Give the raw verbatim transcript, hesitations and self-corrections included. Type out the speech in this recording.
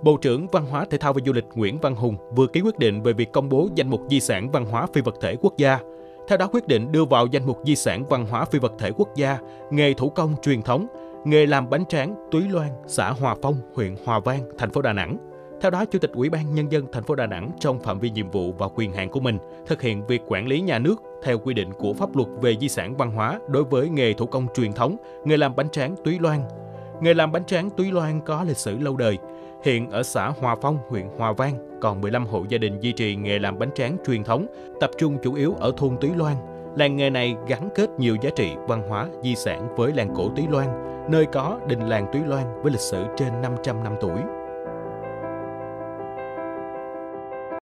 Bộ trưởng Văn hóa Thể thao và Du lịch Nguyễn Văn Hùng vừa ký quyết định về việc công bố danh mục di sản văn hóa phi vật thể quốc gia. Theo đó, quyết định đưa vào danh mục di sản văn hóa phi vật thể quốc gia nghề thủ công truyền thống, nghề làm bánh tráng Túy Loan, xã Hòa Phong, huyện Hòa Vang, thành phố Đà Nẵng. Theo đó, Chủ tịch Ủy ban Nhân dân thành phố Đà Nẵng trong phạm vi nhiệm vụ và quyền hạn của mình thực hiện việc quản lý nhà nước theo quy định của pháp luật về di sản văn hóa đối với nghề thủ công truyền thống, nghề làm bánh tráng Túy Loan. Nghề làm bánh tráng Túy Loan có lịch sử lâu đời. Hiện ở xã Hòa Phong, huyện Hòa Vang, còn mười lăm hộ gia đình duy trì nghề làm bánh tráng truyền thống, tập trung chủ yếu ở thôn Túy Loan. Làng nghề này gắn kết nhiều giá trị văn hóa, di sản với làng cổ Túy Loan, nơi có đình làng Túy Loan với lịch sử trên năm trăm năm tuổi.